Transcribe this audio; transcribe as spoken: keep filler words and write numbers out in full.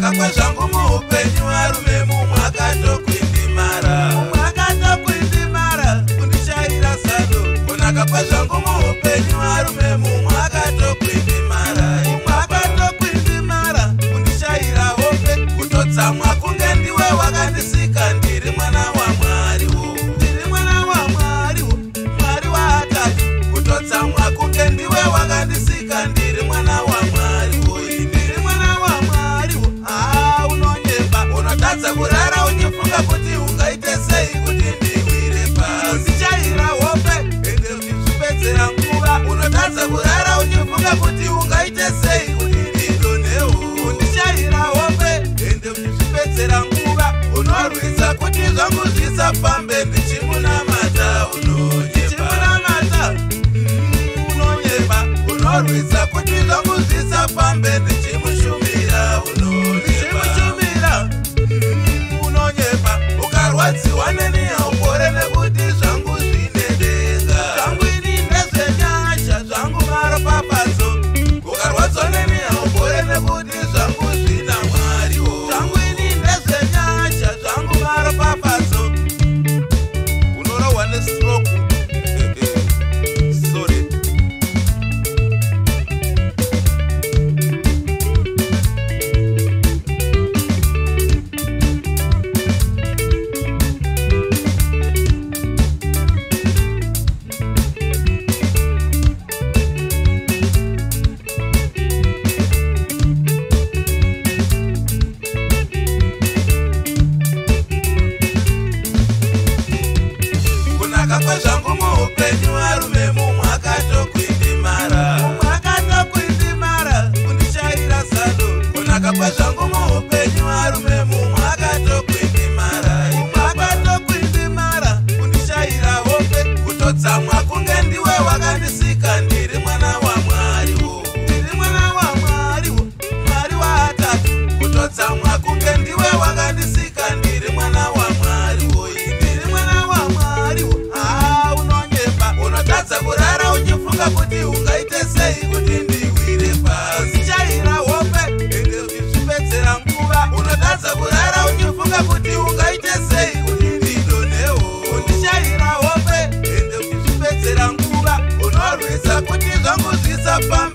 kwezvangu muupenyu varume mumwe akatokuindimara akatokuindimara kundishaira sado kunaka kwezvangu muupenyu varume mumwe akatokuindimara akatokuindimara kundishaira hope kutotsamwa kunge ndiwe wakandisika ndiri mwana waMwariwo ndiri mwana waMwariwo Mwari waatatu kutotsamwa kunge ndiwe wakandisika ndiri mwana waMwariwo ndiri mwana waMwariwo ah unonyemba unotadza kurara uchifunga kuti ungaite sei kuti ndiwire pasi undichaira hope ende uchizvipedzera nguva unotadza kurara uchifunga kuti ungaite sei kuti ndidonewo undichaira hope ende uchizvipedzera nguva unorwisa kuti zvangu zvisafambe ndichimunamata unonyemba unonyemba unorwisa kuti zvangu zvisafambe ndichimushumira unonyemba unonyemba ukarwadziwa neni haupore nekuti zvangu zvine denga zvangu ini ndezvenyasha zvangu maropapadzo ukarwadziwa neni haupore nekuti zvangu zvina Mwariwo zvangu ini ndezvenyasha zvangu maropapadzo unorohwa nestroke sorry kwezvangu muupenyu varume mumwe akatokuindimara mumwe akatokuindimara kundishaira sado kunaka kwezvangu muupenyu varume mumwe akatokuindimara mumwe akatokuindimara kundishaira hope kutotsamwa kunge ndiwe wakandisika ndiri mwana waMwariwo ndiri mwana waMwariwo Mwari waatatu kutotsamwa kunge ndiwe wakandisika ndiri mwana waMwariwo ndiri mwana waMwariwo unotadza kurara uchifunga kuti ungaite sei kuti ndiwire pasi undichaira hope ende uchizvipedzera nguva unotadza kurara uchifunga kuti ungaite sei kuti ndidonewo undichaira hope ende uchizvipedzera nguva unorwisa kuti zvangu zvisafambe